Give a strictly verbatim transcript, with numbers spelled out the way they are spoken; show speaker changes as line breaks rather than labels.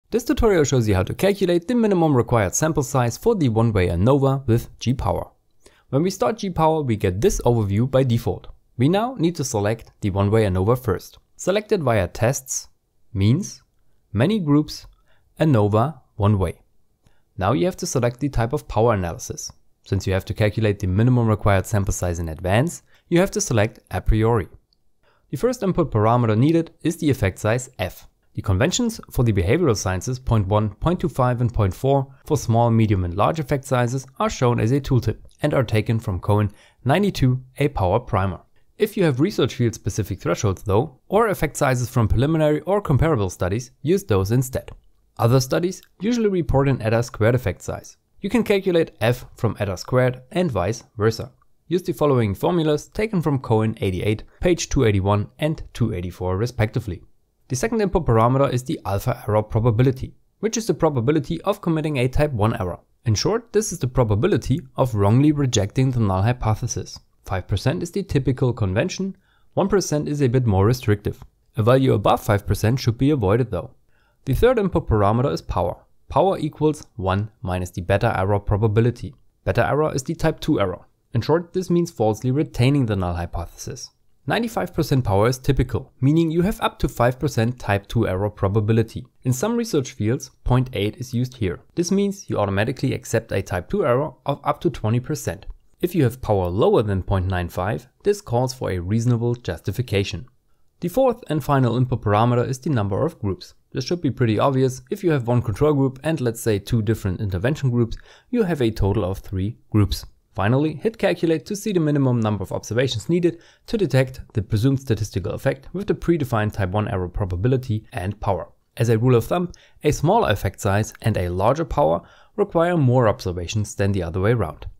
This tutorial shows you how to calculate the minimum required sample size for the one-way ANOVA with G-power. When we start G-power, we get this overview by default. We now need to select the one-way ANOVA first. Select it via Tests, Means, Many Groups, ANOVA, One-way. Now you have to select the type of power analysis. Since you have to calculate the minimum required sample size in advance, you have to select a priori. The first input parameter needed is the effect size f. The conventions for the behavioral sciences zero point one, zero point two five and zero point four for small, medium and large effect sizes are shown as a tooltip and are taken from Cohen ninety-two, a power primer. If you have research field specific thresholds though, or effect sizes from preliminary or comparable studies, use those instead. Other studies usually report an Eta squared effect size. You can calculate f from Eta squared and vice versa. Use the following formulas taken from Cohen eighty-eight, page two eighty-one and two eighty-four respectively. The second input parameter is the alpha error probability, which is the probability of committing a type one error. In short, this is the probability of wrongly rejecting the null hypothesis. five percent is the typical convention, one percent is a bit more restrictive. A value above five percent should be avoided though. The third input parameter is power. Power equals one minus the beta error probability. Beta error is the type two error. In short, this means falsely retaining the null hypothesis. ninety-five percent power is typical, meaning you have up to five percent type two error probability. In some research fields, zero point eight is used here. This means you automatically accept a type two error of up to twenty percent. If you have power lower than zero point nine five, this calls for a reasonable justification. The fourth and final input parameter is the number of groups. This should be pretty obvious. If you have one control group and let's say two different intervention groups, you have a total of three groups. Finally, hit calculate to see the minimum number of observations needed to detect the presumed statistical effect with the predefined type one error probability and power. As a rule of thumb, a smaller effect size and a larger power require more observations than the other way around.